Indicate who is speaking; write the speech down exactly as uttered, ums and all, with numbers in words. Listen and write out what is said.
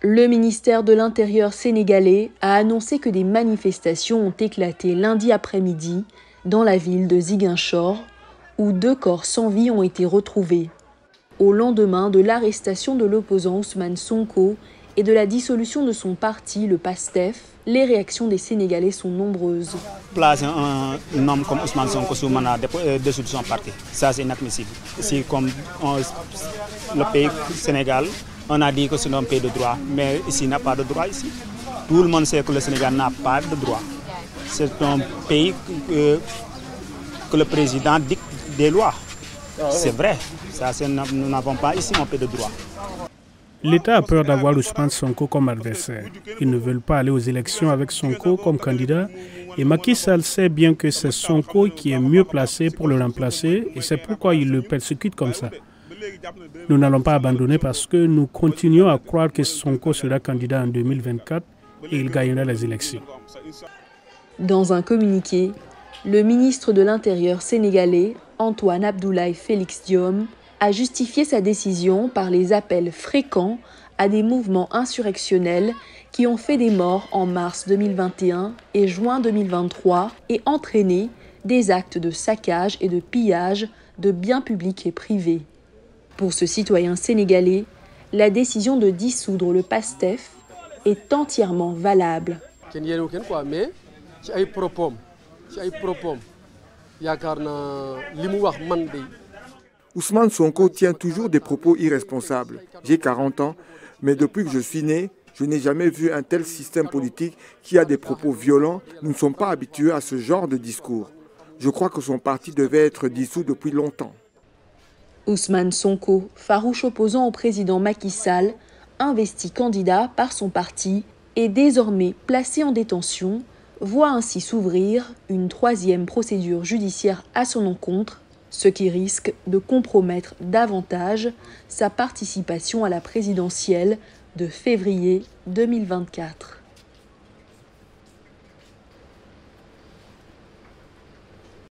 Speaker 1: Le ministère de l'Intérieur sénégalais a annoncé que des manifestations ont éclaté lundi après-midi dans la ville de Ziguinchor, où deux corps sans vie ont été retrouvés. Au lendemain de l'arrestation de l'opposant Ousmane Sonko et de la dissolution de son parti, le PASTEF, les réactions des Sénégalais sont nombreuses.
Speaker 2: Placer un, un homme comme Ousmane Sonko sous mandat de dissolution de son parti, ça c'est inadmissible. Si comme on, le pays Sénégal, on a dit que c'est un pays de droit, mais ici il n'y a pas de droit ici. Tout le monde sait que le Sénégal n'a pas de droit. C'est un pays que, que le président dicte des lois. C'est vrai, ça, nous n'avons pas ici un pays de droit.
Speaker 3: L'État a peur d'avoir Ousmane Sonko comme adversaire. Ils ne veulent pas aller aux élections avec Sonko comme candidat. Et Macky Sall sait bien que c'est Sonko qui est mieux placé pour le remplacer et c'est pourquoi il le persécute comme ça. Nous n'allons pas abandonner parce que nous continuons à croire que Sonko sera candidat en deux mille vingt-quatre et il gagnera les élections.
Speaker 1: Dans un communiqué, le ministre de l'Intérieur sénégalais, Antoine Abdoulaye Félix Diome, a justifié sa décision par les appels fréquents à des mouvements insurrectionnels qui ont fait des morts en mars deux mille vingt et un et juin deux mille vingt-trois et entraîné des actes de saccage et de pillage de biens publics et privés. Pour ce citoyen sénégalais, la décision de dissoudre le PASTEF est entièrement valable.
Speaker 4: Ousmane Sonko tient toujours des propos irresponsables. J'ai quarante ans, mais depuis que je suis né, je n'ai jamais vu un tel système politique qui a des propos violents. Nous ne sommes pas habitués à ce genre de discours. Je crois que son parti devait être dissous depuis longtemps.
Speaker 1: Ousmane Sonko, farouche opposant au président Macky Sall, investi candidat par son parti et désormais placé en détention, voit ainsi s'ouvrir une troisième procédure judiciaire à son encontre, ce qui risque de compromettre davantage sa participation à la présidentielle de février deux mille vingt-quatre.